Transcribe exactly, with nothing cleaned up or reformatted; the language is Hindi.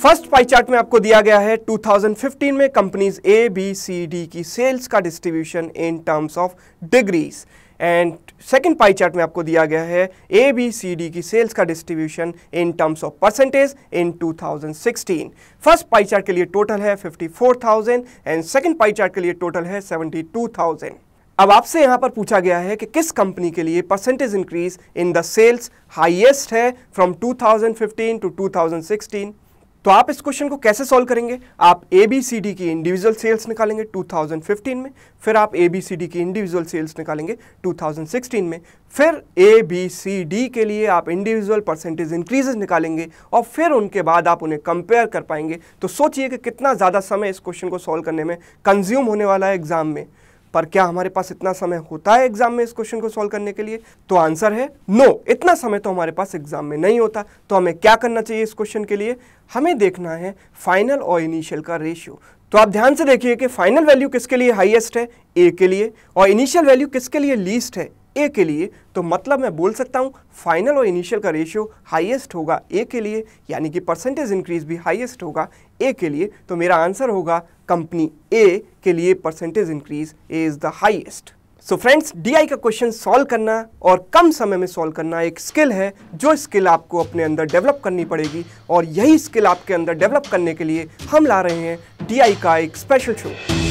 फर्स्ट पाई चार्ट में आपको दिया गया है टू थाउजेंड फिफ्टीन में companies A B C D की सेल्स का distribution in terms of degrees, and second pie chart में आपको दिया गया है ए बी सी डी की सेल्स का distribution in terms of percentage in two thousand sixteen. First pie chart के लिए टोटल है fifty four thousand and second pie chart के लिए टोटल है सेवेंटी टू थाउजेंड। अब आपसे यहां पर पूछा गया है कि किस कंपनी के लिए percentage increase in the sales highest है from two thousand fifteen to two thousand sixteen. तो आप इस क्वेश्चन को कैसे सॉल्व करेंगे? आप ए बी सी डी की इंडिविजुअल सेल्स निकालेंगे टू थाउजेंड फिफ्टीन में, फिर आप ए बी सी डी की इंडिविजुअल सेल्स निकालेंगे टू थाउजेंड सिक्सटीन में, फिर ए बी सी डी के लिए आप इंडिविजुअल परसेंटेज इंक्रीजेस निकालेंगे और फिर उनके बाद आप उन्हें कंपेयर कर पाएंगे। तो सोचिए कि कितना ज़्यादा समय इस क्वेश्चन को सॉल्व करने में कंज्यूम होने वाला है एग्जाम में। पर क्या हमारे पास इतना समय होता है एग्जाम में इस क्वेश्चन को सॉल्व करने के लिए? तो आंसर है नो, इतना समय तो हमारे पास एग्जाम में नहीं होता। तो हमें क्या करना चाहिए इस क्वेश्चन के लिए? हमें देखना है फाइनल और इनिशियल का रेशियो। तो आप ध्यान से देखिए कि फाइनल वैल्यू किसके लिए हाईएस्ट है? ए के लिए, और इनिशियल वैल्यू किसके लिए लीस्ट है? ए के लिए। तो मतलब मैं बोल सकता हूं फाइनल और इनिशियल का रेशियो हाईएस्ट होगा ए के लिए, यानी कि परसेंटेज इंक्रीज भी हाईएस्ट होगा ए के लिए। तो मेरा आंसर होगा कंपनी ए के लिए percentage increase is the highest. So friends, DI का क्वेश्चन सॉल्व करना और कम समय में सॉल्व करना एक स्किल है, जो स्किल आपको अपने अंदर डेवलप करनी पड़ेगी, और यही स्किल आपके अंदर डेवलप करने के लिए हम ला रहे हैं डीआई का एक स्पेशल शो।